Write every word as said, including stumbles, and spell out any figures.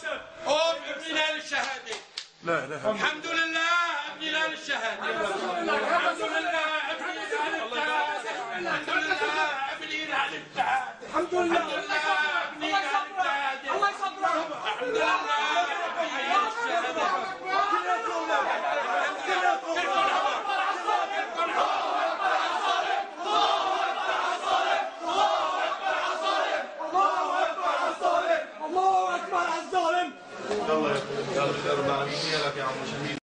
ابننا للشهاده. لا لا الحمد لله ابننا للشهاده. الحمد لله ابننا للشهاده. الحمد لله ابننا للشهاده. الحمد لله ابننا للشهاده. الله يصبرك. الحمد لله ابننا للشهاده. الله يا رب العالمين. يا لك يا عم شهيد.